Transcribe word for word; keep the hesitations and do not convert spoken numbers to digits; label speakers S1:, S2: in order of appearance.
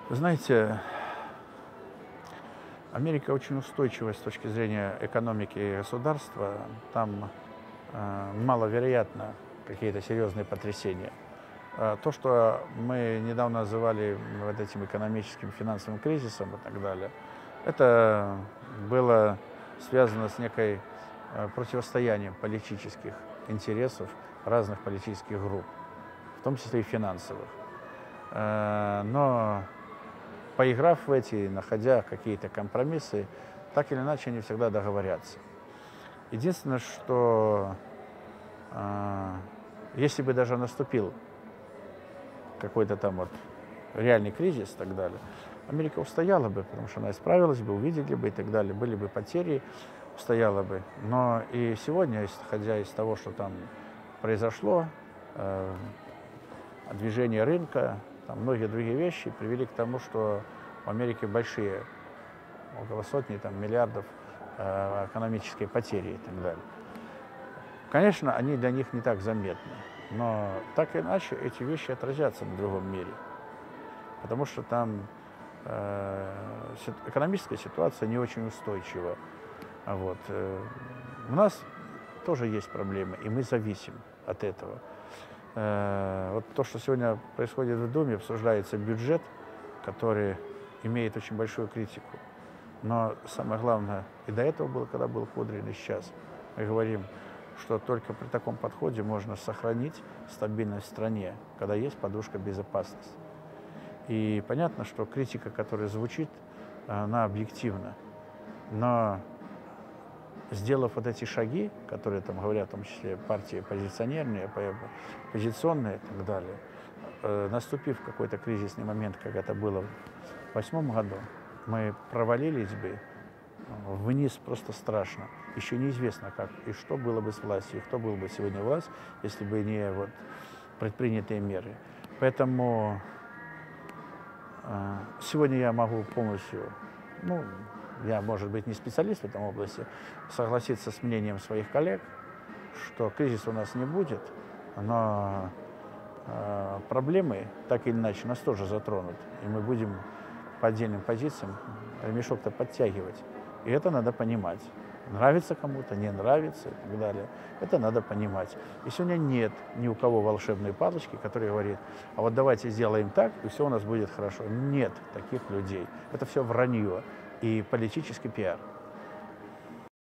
S1: Вы знаете, Америка очень устойчивая с точки зрения экономики и государства. Там э, маловероятно какие-то серьезные потрясения. Э, То, что мы недавно называли вот этим экономическим финансовым кризисом и так далее, это было связано с некой э, противостоянием политических интересов разных политических групп, в том числе и финансовых. Э, Но поиграв в эти, находя какие-то компромиссы, так или иначе они всегда договорятся. Единственное, что э, если бы даже наступил какой-то там вот реальный кризис и так далее, Америка устояла бы, потому что она справилась бы, увидели бы и так далее, были бы потери, устояла бы. Но и сегодня, исходя из того, что там произошло, э, движение рынка, там многие другие вещи привели к тому, что в Америке большие, около сотни там, миллиардов э, экономические потери и так далее. Конечно, они для них не так заметны, но так или иначе эти вещи отразятся на другом мире, потому что там э, экономическая ситуация не очень устойчива. А вот, э, у нас тоже есть проблемы, и мы зависим от этого. Э, вот то, что сегодня происходит в Думе, обсуждается бюджет, который имеет очень большую критику. Но самое главное, и до этого было, когда был Кудрин, и сейчас, мы говорим, что только при таком подходе можно сохранить стабильность в стране, когда есть подушка безопасности. И понятно, что критика, которая звучит, она объективна. Но сделав вот эти шаги, которые там говорят, в том числе партии оппозиционерные, оппозиционные и так далее, э, наступив в какой-то кризисный момент, как это было в две тысячи восьмом году, мы провалились бы вниз просто страшно. Еще неизвестно, как и что было бы с властью, и кто был бы сегодня власть, если бы не вот предпринятые меры. Поэтому э, сегодня я могу полностью, ну, я, может быть, не специалист в этом области, согласиться с мнением своих коллег, что кризиса у нас не будет, но э, проблемы так или иначе нас тоже затронут, и мы будем по отдельным позициям ремешок-то подтягивать. И это надо понимать. Нравится кому-то, не нравится и так далее. Это надо понимать. И сегодня нет ни у кого волшебной палочки, которая говорит, а вот давайте сделаем так, и все у нас будет хорошо. Нет таких людей. Это все вранье и политический пиар.